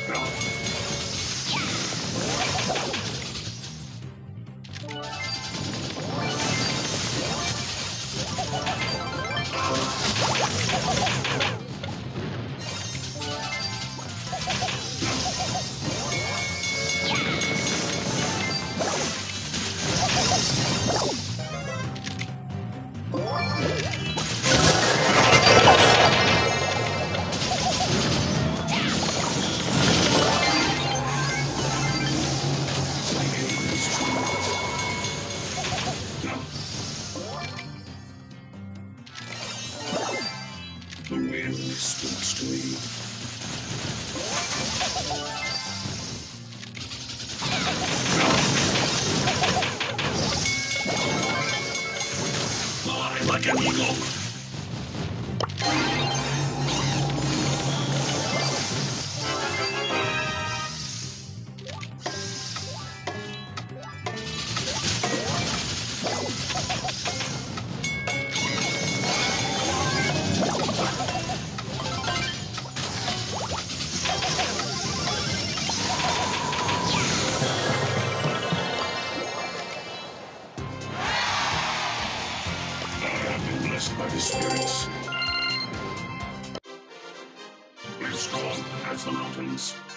The wind speaks to me. Fly like an eagle. Blessed by the spirits. We're strong as the mountains.